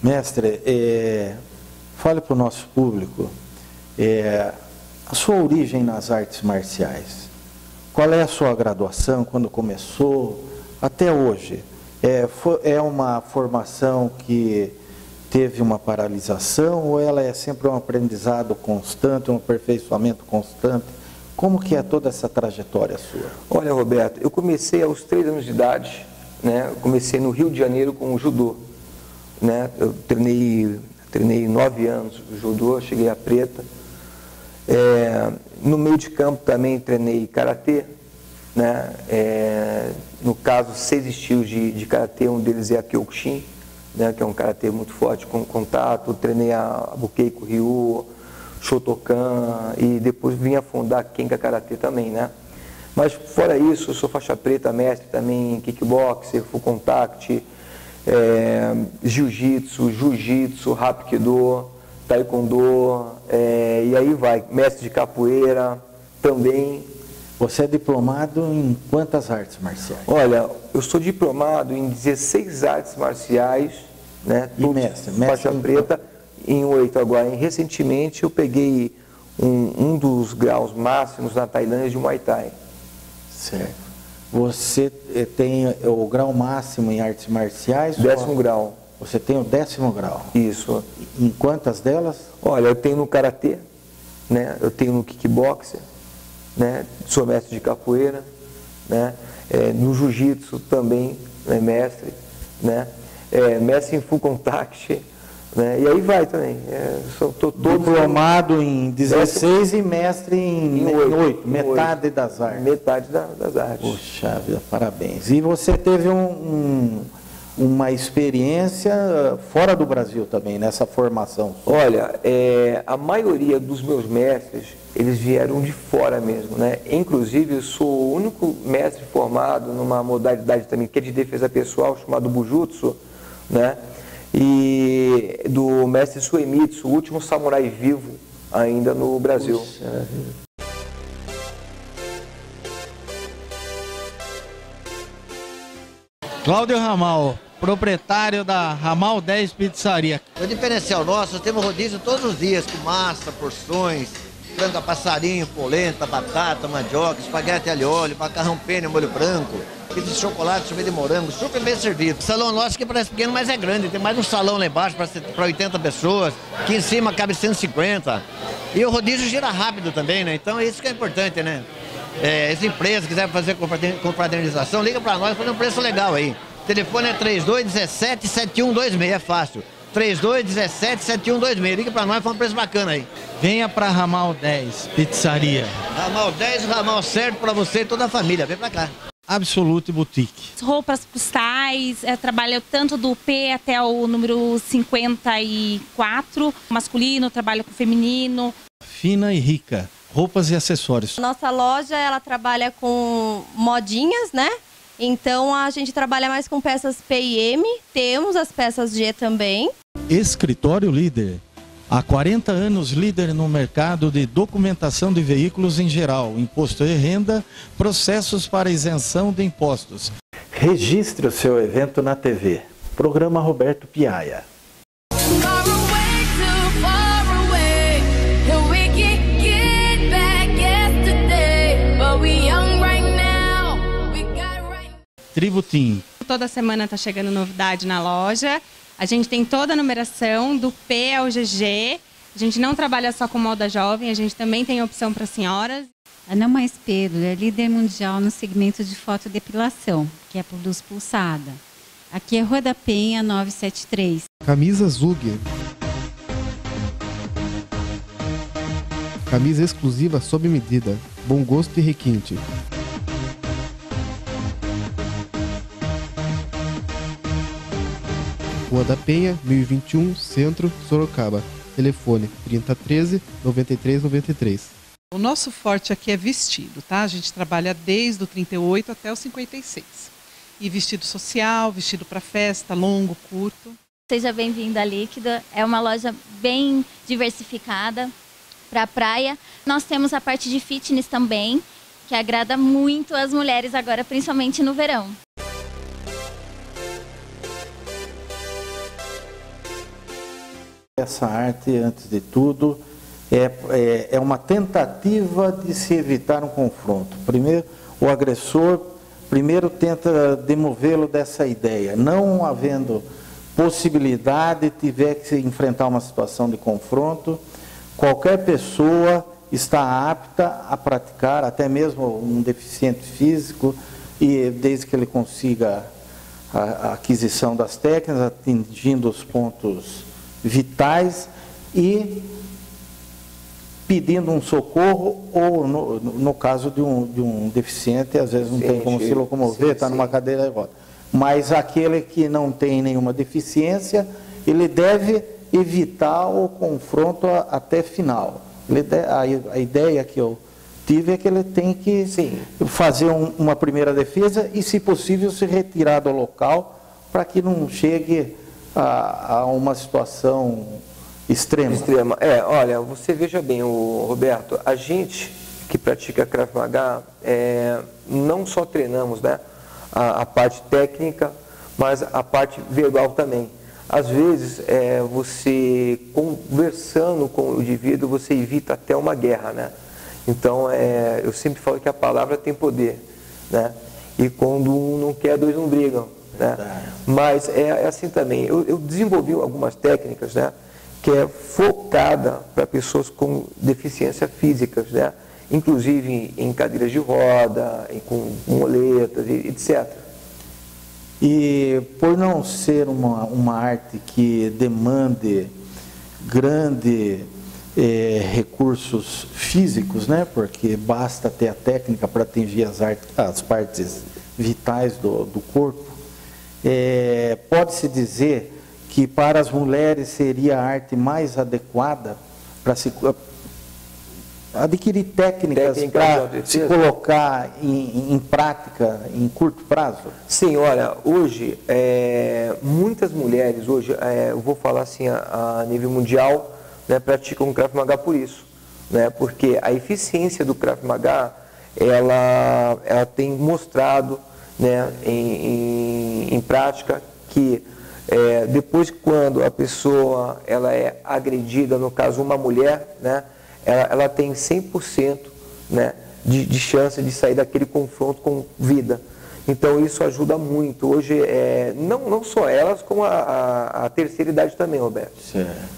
Mestre, fale para o nosso público a sua origem nas artes marciais. Qual é a sua graduação, quando começou, até hoje? É uma formação que teve uma paralisação ou ela é sempre um aprendizado constante, um aperfeiçoamento constante? Como que é toda essa trajetória sua? Olha, Roberto, eu comecei aos 3 anos de idade, né? Eu comecei no Rio de Janeiro com o judô, né? Eu treinei 9 anos o judô, cheguei a preta. No meio de campo também treinei karatê, né? No caso, 6 estilos de karatê, um deles é a Kyokushin, né? Que é um karatê muito forte com contato. Treinei a Bukeiko Ryu, Shotokan e depois vim a fundar Kenka Karatê também, né? Mas fora isso, eu sou faixa preta, mestre também em kickboxer, full contact, jiu-jitsu, hapkido, taekwondo, e aí vai, mestre de capoeira também. Você é diplomado em quantas artes marciais? Olha, eu sou diplomado em 16 artes marciais, né? E mestre faixa preta em 8 agora. Recentemente eu peguei um dos graus máximos na Tailândia de Muay Thai. Certo. Você tem o grau máximo em artes marciais? 10º grau. Você tem o 10º grau? Isso. Em quantas delas? Olha, eu tenho no karatê, né? Eu tenho no kickboxer, né? Sou mestre de capoeira, né? No jiu-jitsu também, né? Mestre, né? Mestre em full contact, né? E aí vai também. Sou diplomado em 16 e mestre em 8, metade das artes. Metade das artes. Poxa vida, parabéns. E você teve uma experiência fora do Brasil também, nessa formação? Olha, a maioria dos meus mestres, eles vieram de fora mesmo, né? Inclusive, eu sou o único mestre formado numa modalidade também, que é de defesa pessoal, chamado Bujutsu, né? E do mestre Suemitsu, o último samurai vivo ainda no Brasil. Puxa. Cláudio Ramal, proprietário da Ramal 10 Pizzaria. O diferencial nosso, nós temos rodízio todos os dias, com massa, porções, frango a passarinho, polenta, batata, mandioca, espaguete alho e óleo, macarrão penne, molho branco, pizza de chocolate, sorvete de morango, super bem servido. O salão nosso que parece pequeno, mas é grande, tem mais um salão lá embaixo para 80 pessoas, aqui em cima cabe 150. E o rodízio gira rápido também, né? Então isso que é importante, né? Essa empresa quiser fazer confraternização, liga para nós, fazer um preço legal aí. O telefone é 3217-7126, é fácil. 3217-7126, liga para nós, faz um preço bacana aí. Venha para Ramal 10 Pizzaria. Ramal 10, o ramal certo para você e toda a família, vem para cá. Absolute Boutique. Roupas postais, trabalho tanto do P até o número 54, masculino, trabalho com feminino. Fina e rica, roupas e acessórios. Nossa loja, ela trabalha com modinhas, né? Então a gente trabalha mais com peças P e M, temos as peças G também. Escritório Líder. Há 40 anos líder no mercado de documentação de veículos em geral, imposto e renda, processos para isenção de impostos. Registre o seu evento na TV. Programa Roberto Piaia. Tributim. Toda semana está chegando novidade na loja. A gente tem toda a numeração, do P ao GG. A gente não trabalha só com moda jovem, a gente também tem opção para senhoras. Ana Mais Pedro é líder mundial no segmento de fotodepilação, que é por luz pulsada. Aqui é Rua da Penha, 973. Camisa Zug. Camisa exclusiva sob medida, bom gosto e requinte. Rua da Penha, 1021, Centro, Sorocaba. Telefone 3013-9393. O nosso forte aqui é vestido, tá? A gente trabalha desde o 38 até o 56. E vestido social, vestido para festa, longo, curto. Seja bem-vindo à Líquida, é uma loja bem diversificada para a praia. Nós temos a parte de fitness também, que agrada muito as mulheres agora, principalmente no verão. Essa arte, antes de tudo, é uma tentativa de se evitar um confronto. Primeiro, o agressor tenta demovê-lo dessa ideia. Não havendo possibilidade, tiver que enfrentar uma situação de confronto, qualquer pessoa está apta a praticar, até mesmo um deficiente físico, e desde que ele consiga a aquisição das técnicas, atingindo os pontos vitais e pedindo um socorro, ou no caso de um deficiente, às vezes não tem como se locomover, está numa cadeira de rodas. Mas aquele que não tem nenhuma deficiência, ele deve evitar o confronto até final. A ideia que eu tive é que ele tem que fazer uma primeira defesa e, se possível, se retirar do local para que não chegue a uma situação extrema. Olha, você veja bem, Roberto, a gente que pratica Krav Maga, não só treinamos, né, a parte técnica, mas a parte verbal também. Às vezes, você conversando com o indivíduo, você evita até uma guerra, né? Então, eu sempre falo que a palavra tem poder, né? E quando um não quer, dois não brigam, né? Mas é assim também. Eu desenvolvi algumas técnicas, né, que é focada para pessoas com deficiências físicas, né? Inclusive em cadeiras de roda, com muletas, etc. E por não ser uma arte que demande grande recursos físicos, né? Porque basta ter a técnica para atingir as partes vitais do corpo, pode-se dizer que para as mulheres seria a arte mais adequada para se adquirir técnicas para se colocar em prática em curto prazo? Sim, olha, hoje, muitas mulheres, eu vou falar assim, a nível mundial, né, praticam o Krav Maga por isso, né, porque a eficiência do Krav Maga, ela tem mostrado, né, em prática que depois, quando a pessoa ela é agredida, no caso uma mulher, né, ela tem 100%, né, de chance de sair daquele confronto com vida. Então isso ajuda muito. Hoje, não só elas, como a terceira idade também, Roberto. Certo.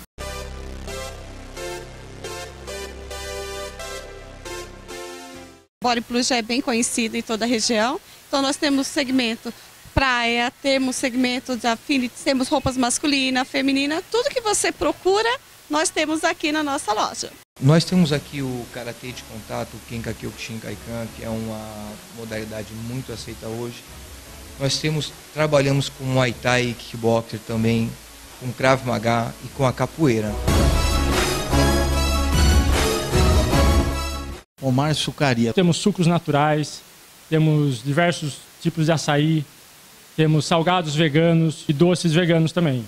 Body Plus já é bem conhecido em toda a região. Então nós temos segmento praia, temos segmento de affinity, temos roupas masculina, feminina, tudo que você procura, nós temos aqui na nossa loja. Nós temos aqui o Karatê de contato, o Kenkakyokushin Kaikan, que é uma modalidade muito aceita hoje. Nós trabalhamos com Muay Thai e Kickboxer também, com Krav Maga e com a capoeira. Omar Sucaria. Temos sucos naturais, temos diversos tipos de açaí, temos salgados veganos e doces veganos também.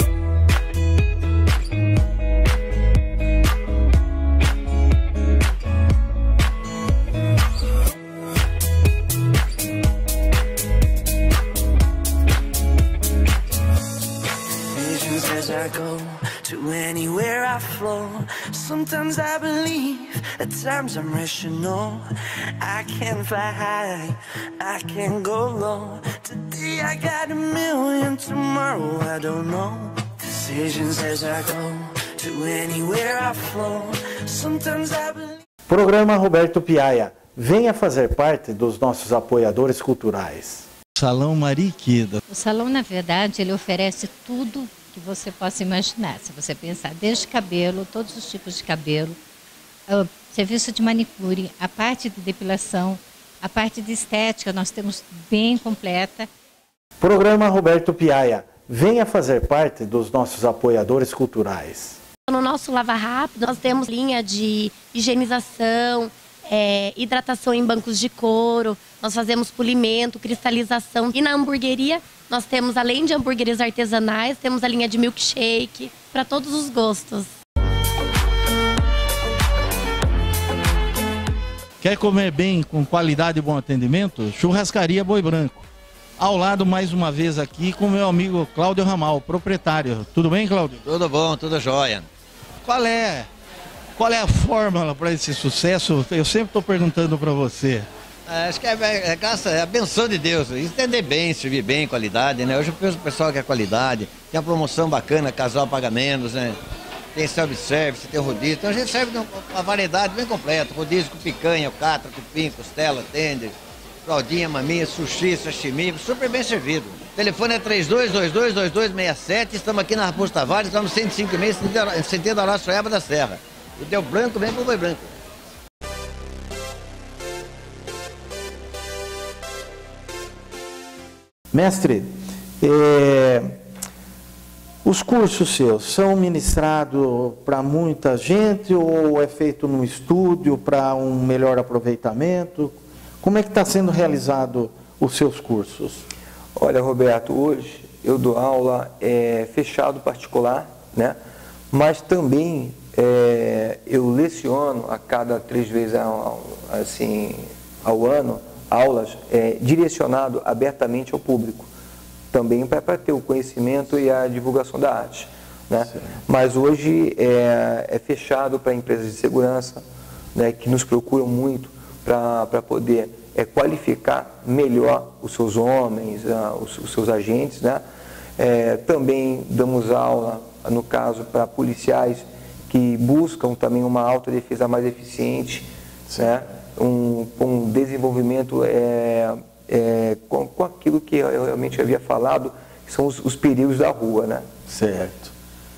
To anywhere I flow, sometimes I believe, at times I'm rational. I can fly high, I can go low. Today I got a million, tomorrow I don't know. Decisions as I go, to anywhere I flow, sometimes I believe. Programa Roberto Piaia, venha fazer parte dos nossos apoiadores culturais. Salão Mariquida. O salão, na verdade, ele oferece tudo que você possa imaginar. Se você pensar, desde cabelo, todos os tipos de cabelo, serviço de manicure, a parte de depilação, a parte de estética, nós temos bem completa. Programa Roberto Piaia, venha fazer parte dos nossos apoiadores culturais. No nosso Lava Rápido, nós temos linha de higienização, hidratação em bancos de couro, nós fazemos polimento, cristalização. E na hamburgueria, nós temos, além de hambúrgueres artesanais, temos a linha de milkshake, para todos os gostos. Quer comer bem, com qualidade e bom atendimento? Churrascaria Boi Branco. Ao lado, mais uma vez aqui, com o meu amigo Cláudio Ramal, proprietário. Tudo bem, Cláudio? Tudo bom, tudo jóia. Qual é a fórmula para esse sucesso? Eu sempre estou perguntando para você. Acho que é a benção de Deus, entender bem, servir bem, qualidade, né? Hoje eu penso o pessoal que é qualidade, tem a promoção bacana, casal paga menos, né? Tem self-service, tem rodízio, então a gente serve uma variedade bem completa, rodízio com picanha, catra, cupim, costela, tender, fraldinha, maminha, sushi, sashimi, super bem servido. O telefone é 3222-2267, estamos aqui na Raposo Tavares, estamos no 105,5, sentido da Araçoiaba da Serra. O Deu Branco vem pro Boi Branco. Mestre, os cursos seus são ministrados para muita gente ou é feito num estúdio para um melhor aproveitamento? Como é que está sendo realizado os seus cursos? Olha, Roberto, hoje eu dou aula fechado particular, né? Mas também eu leciono a cada 3 vezes assim, ao ano aulas direcionado abertamente ao público, também para ter o conhecimento e a divulgação da arte, né? Mas hoje é fechado para empresas de segurança, né, que nos procuram muito para poder qualificar melhor os seus homens, os seus agentes, né? Também damos aula, no caso, para policiais que buscam também uma autodefesa mais eficiente, né? Um desenvolvimento com aquilo que eu realmente havia falado, que são os perigos da rua, né? Certo.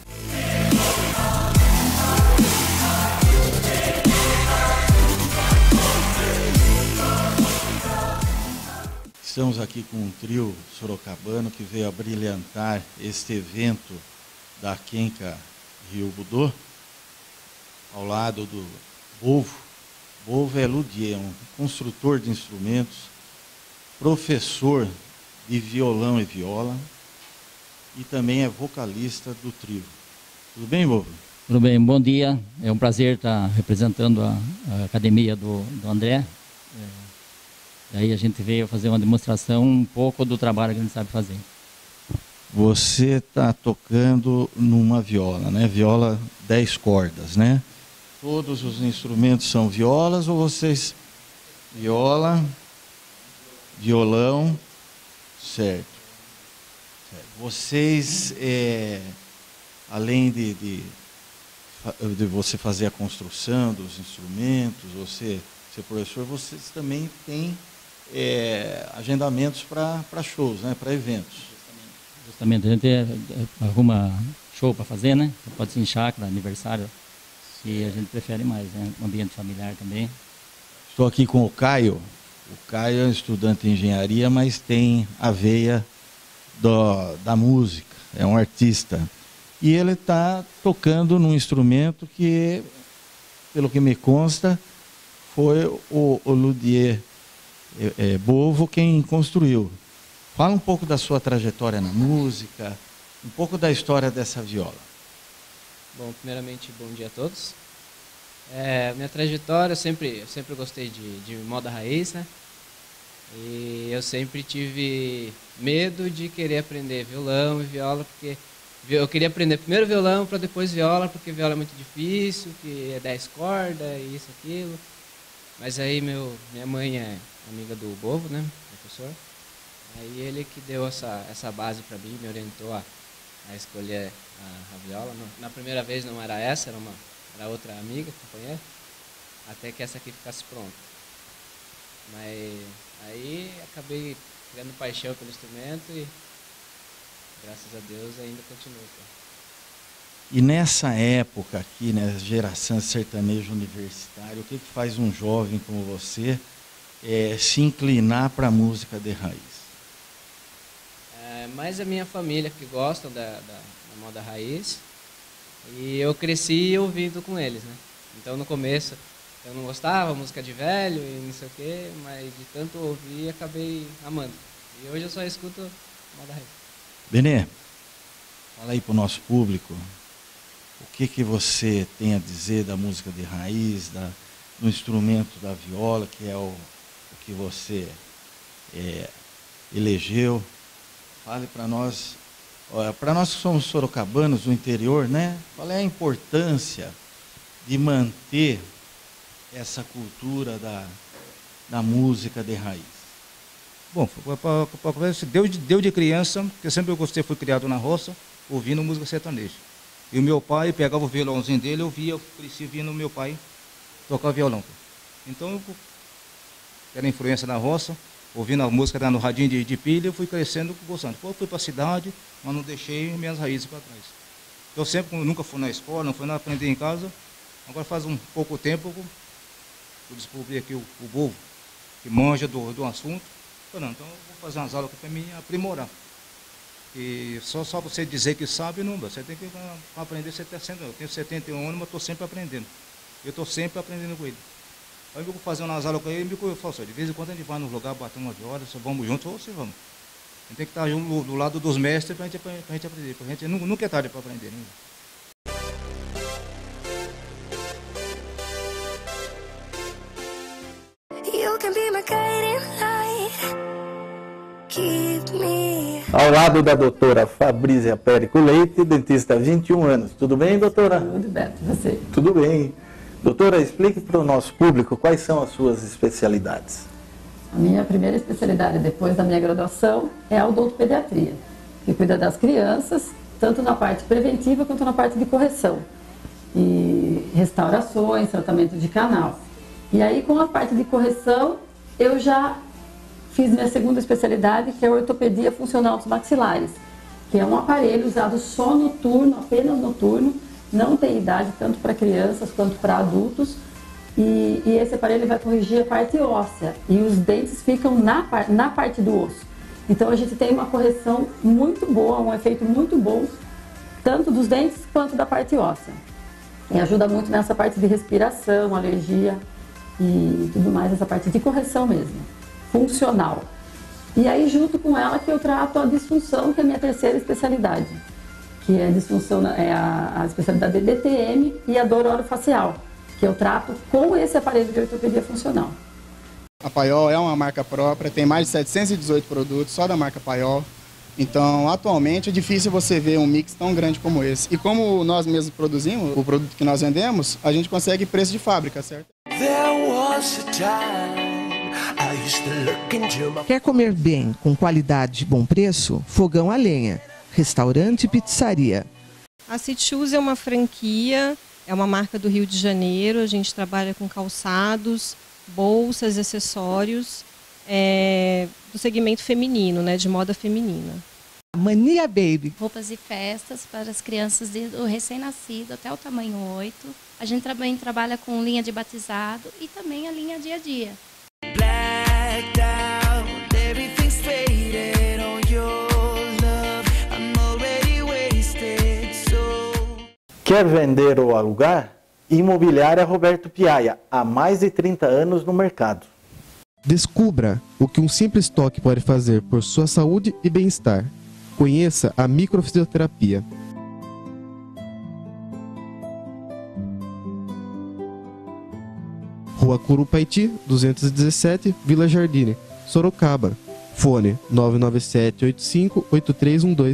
Estamos aqui com um trio sorocabano que veio a brilhantar este evento da Kenka Rio Budô, ao lado do Bovo. Bovo é luthier, um construtor de instrumentos, professor de violão e viola e também é vocalista do trio. Tudo bem, Bovo? Tudo bem, bom dia. É um prazer estar representando a academia do André. Daí a gente veio fazer uma demonstração um pouco do trabalho que a gente sabe fazer. Você está tocando numa viola, né? Viola 10 cordas, né? Todos os instrumentos são violas ou vocês... Viola, violão, certo. Vocês, além de você fazer a construção dos instrumentos, você ser professor, vocês também têm agendamentos para shows, né? Para eventos. Justamente, a gente arruma show para fazer, né? Pode ser em chácara, aniversário, que a gente prefere mais, né? Um ambiente familiar também. Estou aqui com o Caio. O Caio é um estudante de engenharia, mas tem a veia da música, é um artista. E ele está tocando num instrumento que, pelo que me consta, foi o luthier Bovo quem construiu. Fala um pouco da sua trajetória na música, um pouco da história dessa viola. Bom, primeiramente, bom dia a todos. Minha trajetória, eu sempre gostei de moda raiz, né? E eu sempre tive medo de querer aprender violão e viola, porque eu queria aprender primeiro violão para depois viola, porque viola é muito difícil, que é 10 cordas, isso, aquilo. Mas aí minha mãe é amiga do Bovo, né, professor? Aí ele que deu essa base para mim, me orientou a escolher a viola. Na primeira vez não era essa, era outra amiga, companheira, até que essa aqui ficasse pronta. Mas aí acabei criando paixão pelo instrumento e graças a Deus ainda continuo. E nessa época aqui, né, geração sertanejo universitário, o que faz um jovem como você se inclinar para a música de raiz? Mais a minha família que gostam da moda raiz, e eu cresci ouvindo com eles, né? Então no começo eu não gostava, música de velho e não sei o quê, mas de tanto ouvir acabei amando. E hoje eu só escuto moda raiz. Benê, fala aí para o nosso público, o que você tem a dizer da música de raiz, do instrumento da viola, que é o que você elegeu. Fale para nós que somos sorocabanos do interior, né? Qual é a importância de manter essa cultura da música de raiz? Bom, deu de criança, porque sempre eu gostei, fui criado na roça, ouvindo música sertaneja. E o meu pai pegava o violãozinho dele, eu cresci ouvindo o meu pai tocar violão. Então, eu, era influência na roça, ouvindo a música no radinho de pilha, eu fui crescendo gostando. Depois eu fui para a cidade, mas não deixei minhas raízes para trás. Eu sempre, nunca fui na escola, não fui lá aprender em casa. Agora faz um pouco tempo eu descobri aqui o povo que manja do assunto. Falei, não, então eu vou fazer umas aulas para me aprimorar. E só você dizer que sabe, não, você tem que aprender. Você está sendo, eu tenho 71 anos, mas estou sempre aprendendo. Eu estou sempre aprendendo com ele. Aí eu vou fazer umas aulas com ele, eu falo assim, de vez em quando a gente vai no lugar, bater uma viola, vamos juntos ou se vamos. A gente tem que estar junto do lado dos mestres para a gente aprender. A gente nunca é tarde para aprender, né? Ao lado da doutora Fabrícia Périco Leite, dentista há 21 anos. Tudo bem, doutora? Tudo bem, você? Tudo bem. Doutora, explique para o nosso público quais são as suas especialidades. A minha primeira especialidade, depois da minha graduação, é a odontopediatria, que cuida das crianças, tanto na parte preventiva quanto na parte de correção. E restaurações, tratamento de canal. E aí, com a parte de correção, eu já fiz minha segunda especialidade, que é a ortopedia funcional dos maxilares, que é um aparelho usado só noturno, apenas noturno, não tem idade tanto para crianças quanto para adultos, e esse aparelho vai corrigir a parte óssea, e os dentes ficam na parte do osso. Então a gente tem uma correção muito boa, um efeito muito bom, tanto dos dentes quanto da parte óssea. E ajuda muito nessa parte de respiração, alergia e tudo mais, essa parte de correção mesmo, funcional. E aí junto com ela que eu trato a disfunção, que é a minha terceira especialidade, que é a disfunção, é a especialidade de DTM e a dor orofacial, que eu trato com esse aparelho de ortopedia funcional. A Paiol é uma marca própria, tem mais de 718 produtos só da marca Paiol. Então, atualmente, é difícil você ver um mix tão grande como esse. E como nós mesmos produzimos o produto que nós vendemos, a gente consegue preço de fábrica, certo? Quer comer bem, com qualidade e bom preço? Fogão a lenha, restaurante e pizzaria. A City Shoes é uma franquia, é uma marca do Rio de Janeiro. A gente trabalha com calçados, bolsas, acessórios do segmento feminino, né, de moda feminina. Mania Baby. Roupas e festas para as crianças do recém-nascido até o tamanho 8. A gente também trabalha com linha de batizado e também a linha dia a dia. Quer vender ou alugar? Imobiliária Roberto Piaia, há mais de 30 anos no mercado. Descubra o que um simples toque pode fazer por sua saúde e bem-estar. Conheça a microfisioterapia. Rua Curupaiti, 217, Vila Jardine, Sorocaba. Fone 997-85-8312.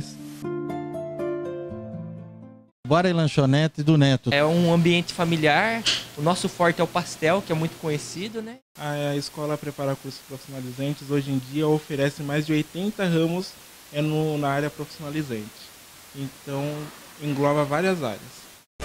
Bar e lanchonete do Neto. É um ambiente familiar. O nosso forte é o pastel, que é muito conhecido, né? A escola prepara cursos profissionalizantes. Hoje em dia oferece mais de 80 ramos na área profissionalizante. Então engloba várias áreas.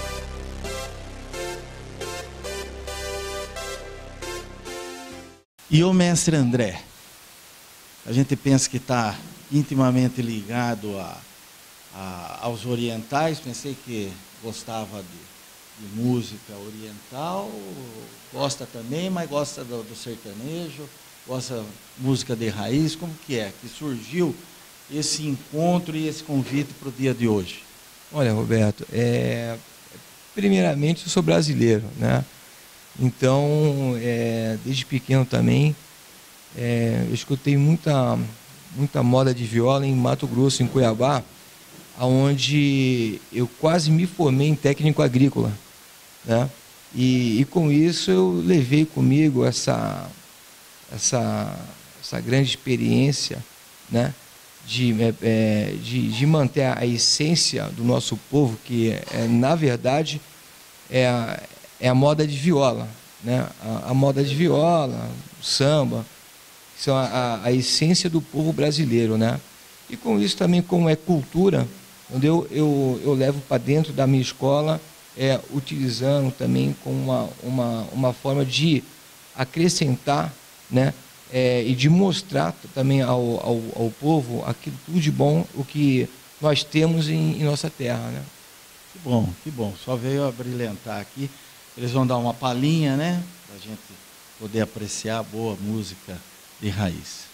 E o mestre André? A gente pensa que está intimamente ligado aos orientais. Pensei que gostava de música oriental, gosta também, mas gosta do sertanejo, gosta de música de raiz. Como que é que surgiu esse encontro e esse convite para o dia de hoje? Olha, Roberto, primeiramente eu sou brasileiro, né? Então, desde pequeno também, eu escutei muita moda de viola em Mato Grosso, em Cuiabá, onde eu quase me formei em técnico agrícola, né? E com isso eu levei comigo essa grande experiência né, de manter a essência do nosso povo, que na verdade é a moda de viola, né? A moda de viola, o samba, que são a essência do povo brasileiro, né? E com isso também, como é cultura, onde eu levo para dentro da minha escola, utilizando também como uma forma de acrescentar, né? E de mostrar também ao povo aquilo tudo de bom, o que nós temos em nossa terra, né? Que bom, que bom. Só veio a brilhantar aqui. Eles vão dar uma palhinha, né? Para a gente poder apreciar a boa música de raiz.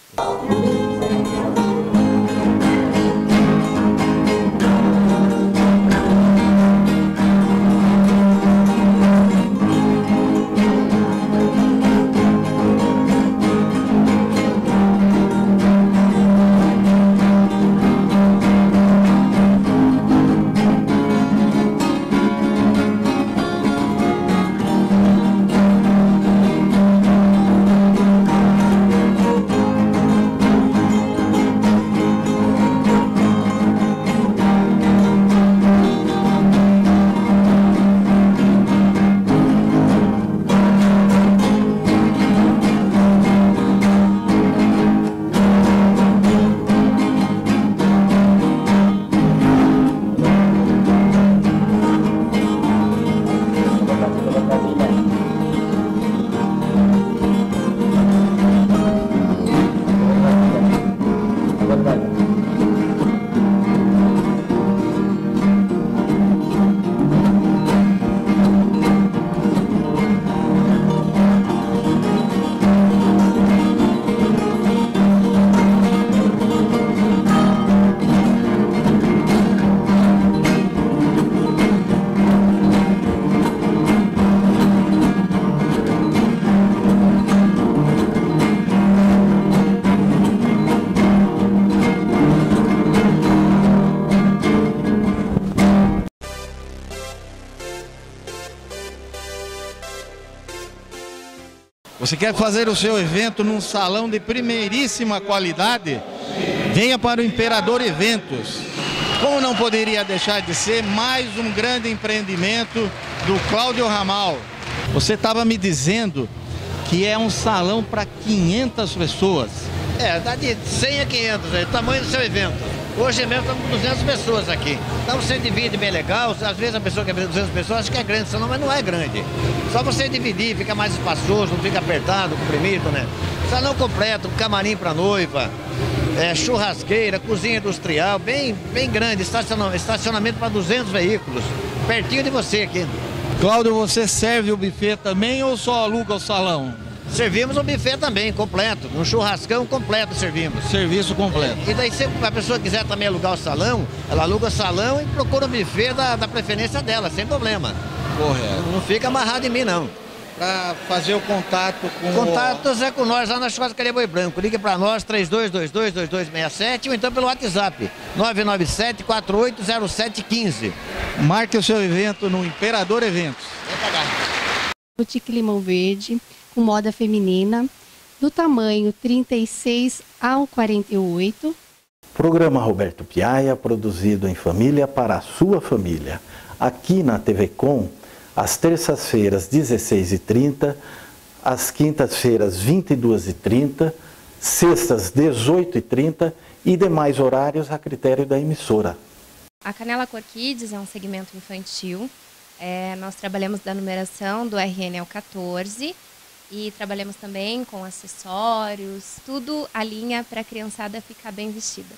Você quer fazer o seu evento num salão de primeiríssima qualidade? Venha para o Imperador Eventos. Como não poderia deixar de ser, mais um grande empreendimento do Cláudio Ramal. Você estava me dizendo que é um salão para 500 pessoas. Dá de 100 a 500, é o tamanho do seu evento. Hoje mesmo estamos com 200 pessoas aqui. Então você divide bem legal, às vezes a pessoa que vê 200 pessoas acha que é grande, mas não é grande. Só você dividir, fica mais espaçoso, não fica apertado, comprimido, né? Salão completo, camarim para noiva, churrasqueira, cozinha industrial, bem grande, estacionamento para 200 veículos, pertinho de você aqui. Cláudio, você serve o buffet também ou só aluga o salão? Servimos o buffet também, completo. Um churrascão completo servimos. Serviço completo. E daí, se a pessoa quiser também alugar o salão, ela aluga o salão e procura o buffet da preferência dela, sem problema. Correto. Não fica amarrado em mim, não. Para fazer o contato com Contatos é com nós lá na Churrascaria Boi Branco. Ligue para nós, 3222-2267, ou então pelo WhatsApp, 997-480715. Marque o seu evento no Imperador Eventos. Boutique Limão Verde, com moda feminina, do tamanho 36 ao 48. Programa Roberto Piaia, produzido em família para a sua família. Aqui na TV Com, às terças-feiras, 16h30, às quintas-feiras, 22h30, sextas, 18h30 e demais horários a critério da emissora. A Canela Cor Kids é um segmento infantil. Nós trabalhamos da numeração do RN ao 14 e trabalhamos também com acessórios, tudo a linha para a criançada ficar bem vestida.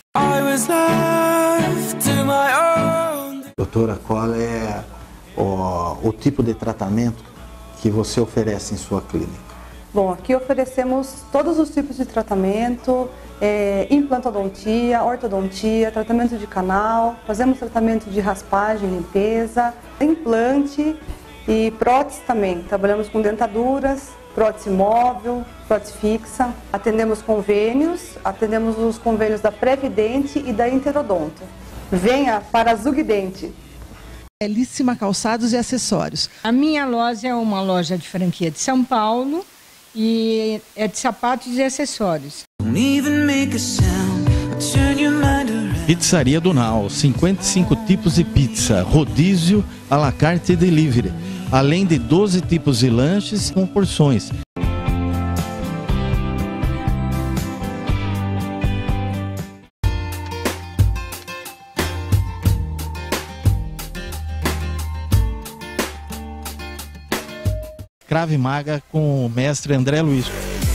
Doutora, qual é o tipo de tratamento que você oferece em sua clínica? Bom, aqui oferecemos todos os tipos de tratamento, implantodontia, ortodontia, tratamento de canal, fazemos tratamento de raspagem, limpeza, implante e prótese também. Trabalhamos com dentaduras, prótese móvel, prótese fixa, atendemos convênios, atendemos os convênios da Previdente e da Interodonto. Venha para a Zugdente. Belíssima Calçados e Acessórios. A minha loja é uma loja de franquia de São Paulo e é de sapatos e acessórios. Pizzaria do Nau, 55 tipos de pizza, rodízio, à la carte e delivery, além de 12 tipos de lanches com porções. Crave Maga com o mestre André Luiz.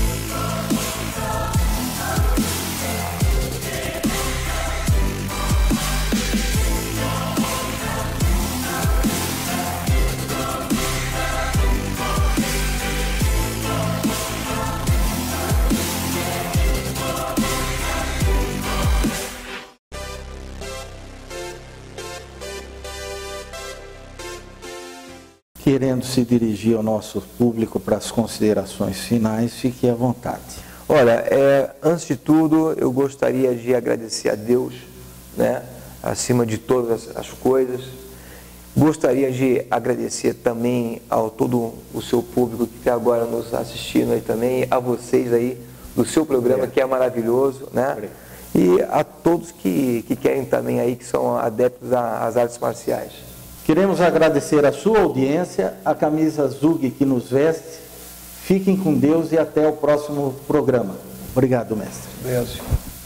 Querendo se dirigir ao nosso público para as considerações finais, fique à vontade. Olha, antes de tudo, eu gostaria de agradecer a Deus, né, acima de todas as coisas. Gostaria de agradecer também ao todo o seu público que está agora nos assistindo aí também, a vocês aí do seu programa, que é maravilhoso, né? E a todos que querem também aí, que são adeptos às artes marciais. Queremos agradecer a sua audiência, a camisa Zug que nos veste. Fiquem com Deus e até o próximo programa. Obrigado, mestre. Obrigado, senhor.